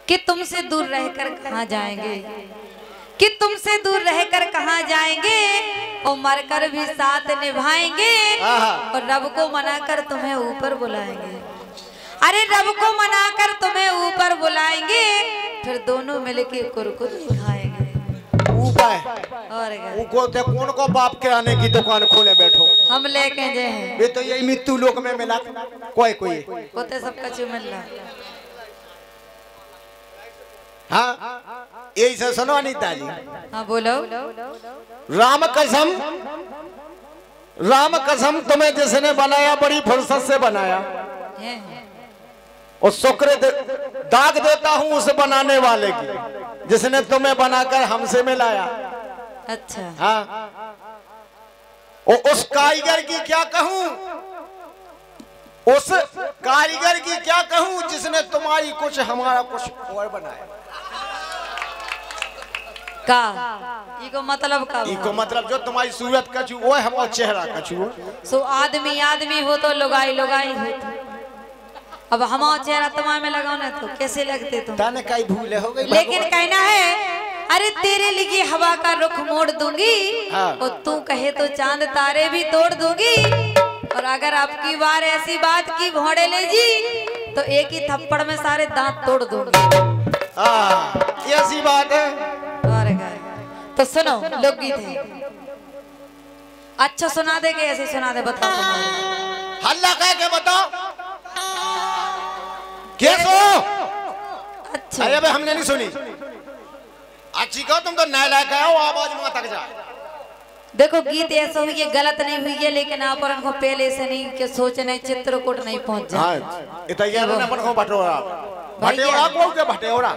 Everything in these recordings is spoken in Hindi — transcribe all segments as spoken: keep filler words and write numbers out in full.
कि तुमसे दूर रहकर कहाँ जाएंगे, कि तुमसे दूर रहकर कहाँ जाएंगे, और मरकर भी साथ निभाएंगे, और रब को मनाकर तुम्हें ऊपर बुलाएंगे। अरे रब को मनाकर तुम्हें ऊपर बुलाएंगे, फिर दोनों मिलके कुरकुरे खाएंगे। ऊपर और उको ते कौन को बाप के आने की दुकान खोले बैठो, हम लेके जे हैं वे तो यही मृत्यु लोक में मिला कोई कोई होते सब कछु मिल रहा। हाँ यही से सुनो अनीता जी। हाँ बोलो। राम कसम, राम कसम तुम्हें जिसने बनाया बड़ी फुर्सत से बनाया, और शुक्र दाग देता हूँ उस बनाने वाले की जिसने तुम्हें बनाकर हमसे मिलाया। अच्छा हाँ, और उस कारीगर की क्या कहूँ, उस कारीगर की क्या कहूँ जिसने तुम्हारी कुछ हमारा कुछ और बनाया। का इको मतलब का इको मतलब जो तुम्हारी सूरत का छू वो हमारा चेहरा का छू। सो आदमी आदमी हो तो लुगाई लुगाई हो तो। अब हमारा चेहरा तुम्हारे में लगाओ ना तो कैसे लगते तुम। ताने कई भूले हो गई। लेकिन कहना है अरे तेरे लिए हवा का रुख मोड़ दूंगी, हाँ। और तू कहे तो चांद तारे भी तोड़ दूंगी, और अगर आपकी बार ऐसी बात की भोड़े ले जी तो एक ही थप्पड़ में सारे दांत तोड़ दूंगी। हाँ ऐसी बात है। और तो सुनो लोकगीत है, अच्छा सुना दे के ऐसे सुना दे, बताओ तुम्हारे। हल्ला कह के बताओ कैसो। अच्छा अरे भाई हमने नहीं सुनी। अच्छी कहो तुम तो नए लायक हो, आवाज वहां तक जाए। देखो गीत ऐसा हुई है गलत नहीं हुई है, लेकिन आप और उनको पहले से नहीं के सोचने चित्रकूट नहीं पहुंच जाए। हाँ इतना ना अपन को भटोरा भटेरा को के भटेरा।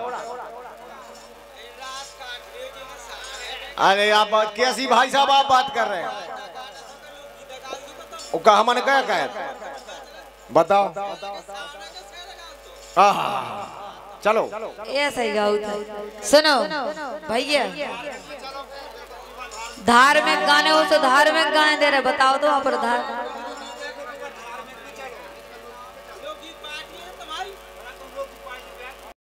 अरे आप कैसी भाई साहब आप बात कर रहे हैं, उसका हमने क्या कहा बताओ। हाँ चलो ऐसा ही गाओ था। सुनो भैया धार्मिक गाने हो तो धार्मिक गाने दे रहे, बताओ तो आप धार्मिक